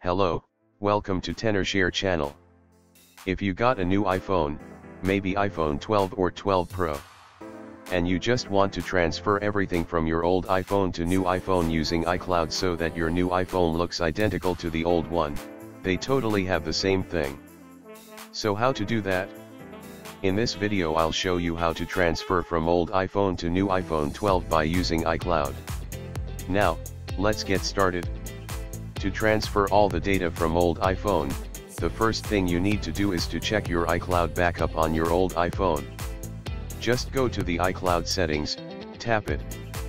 Hello, welcome to TenorShare channel. If you got a new iPhone, maybe iPhone 12 or 12 Pro, and you just want to transfer everything from your old iPhone to new iPhone using iCloud so that your new iPhone looks identical to the old one, they totally have the same thing. So how to do that? In this video I'll show you how to transfer from old iPhone to new iPhone 12 by using iCloud. Now, let's get started. To transfer all the data from old iPhone, the first thing you need to do is to check your iCloud backup on your old iPhone. Just go to the iCloud settings, tap it.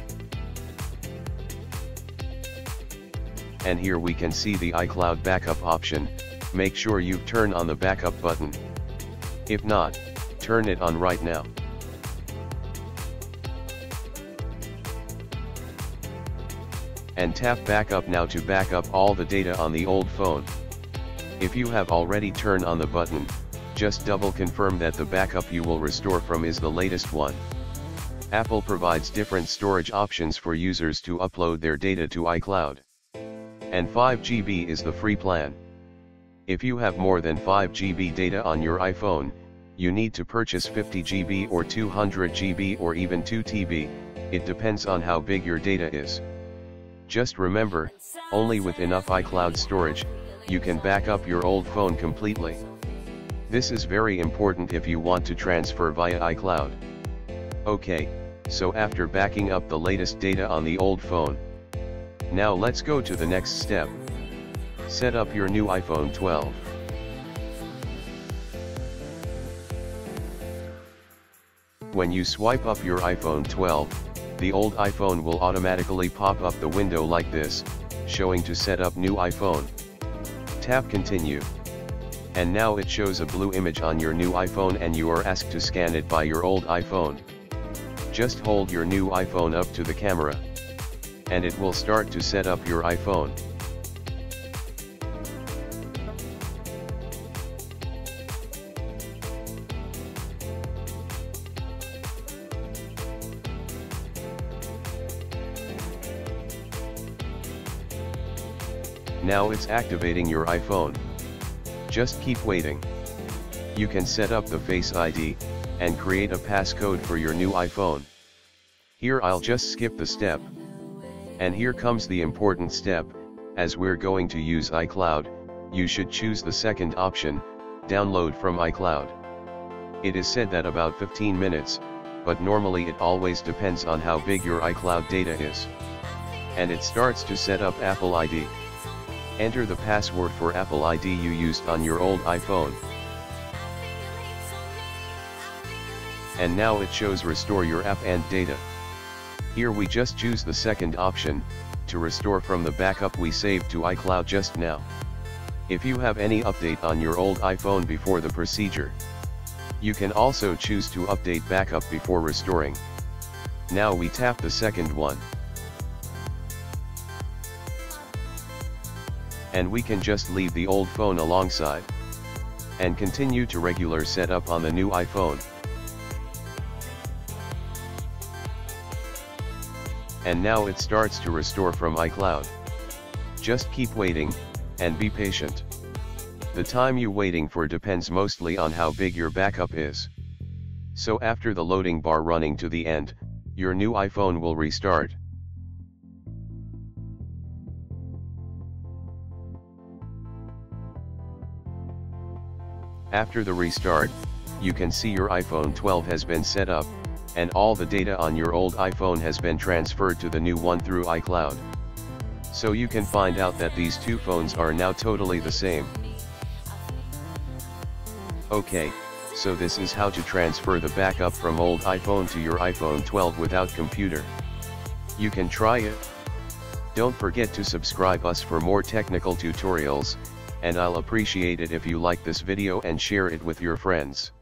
And here we can see the iCloud backup option. Make sure you turn on the backup button. If not, turn it on right now. And tap backup now to back up all the data on the old phone. If you have already turned on the button, just double confirm that the backup you will restore from is the latest one. Apple provides different storage options for users to upload their data to iCloud. And 5 GB is the free plan. If you have more than 5 GB data on your iPhone, you need to purchase 50 GB or 200 GB or even 2 TB, it depends on how big your data is. Just remember, only with enough iCloud storage, you can back up your old phone completely. This is very important if you want to transfer via iCloud. Okay, so after backing up the latest data on the old phone, now let's go to the next step. Set up your new iPhone 12. When you swipe up your iPhone 12, the old iPhone will automatically pop up the window like this, showing to set up new iPhone. Tap continue. And now it shows a blue image on your new iPhone and you are asked to scan it by your old iPhone. Just hold your new iPhone up to the camera, and it will start to set up your iPhone. Now it's activating your iPhone. Just keep waiting. You can set up the Face ID, and create a passcode for your new iPhone. Here I'll just skip the step. And here comes the important step, as we're going to use iCloud, you should choose the second option, download from iCloud. It is said that about 15 minutes, but normally it always depends on how big your iCloud data is. And it starts to set up Apple ID. Enter the password for Apple ID you used on your old iPhone. And now it shows restore your app and data. Here we just choose the second option, to restore from the backup we saved to iCloud just now. If you have any update on your old iPhone before the procedure, you can also choose to update backup before restoring. Now we tap the second one. And we can just leave the old phone alongside, and continue to regular setup on the new iPhone. And now it starts to restore from iCloud. Just keep waiting, and be patient. The time you waiting for depends mostly on how big your backup is. So after the loading bar running to the end, your new iPhone will restart. After the restart, you can see your iPhone 12 has been set up, and all the data on your old iPhone has been transferred to the new one through iCloud. So you can find out that these two phones are now totally the same. Okay, so this is how to transfer the backup from old iPhone to your iPhone 12 without computer. You can try it. Don't forget to subscribe us for more technical tutorials, and I'll appreciate it if you like this video and share it with your friends.